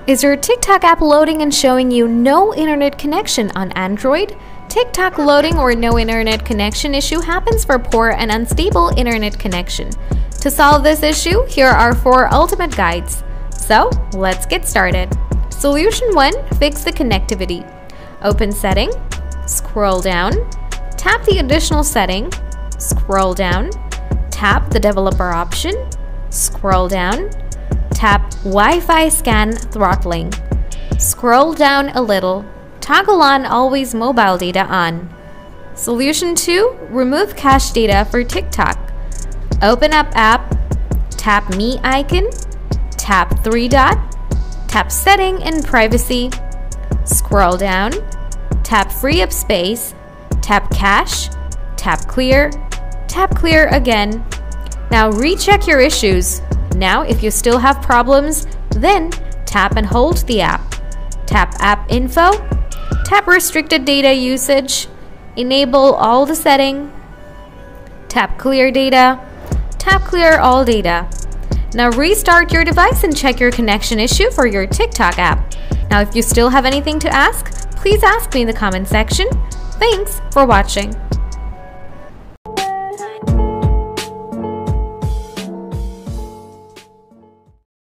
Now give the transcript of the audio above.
Is your TikTok app loading and showing you no internet connection on Android? TikTok loading or no internet connection issue happens for poor and unstable internet connection. To solve this issue, here are 4 ultimate guides. So, let's get started. Solution 1. Fix the connectivity. Open Setting, scroll down, tap the additional setting, scroll down, tap the developer option, scroll down, tap Wi-Fi scan throttling. Scroll down a little, toggle on always mobile data on. Solution 2. Remove cache data for TikTok. Open up app, tap me icon, tap 3 dot, tap setting and privacy, scroll down, tap free up space, tap cache, tap clear again. Now recheck your issues. Now if you still have problems, then tap and hold the app. Tap app info, tap restricted data usage, enable all the setting, tap clear data, tap clear all data. Now restart your device and check your connection issue for your TikTok app. Now if you still have anything to ask, please ask me in the comment section. Thanks for watching.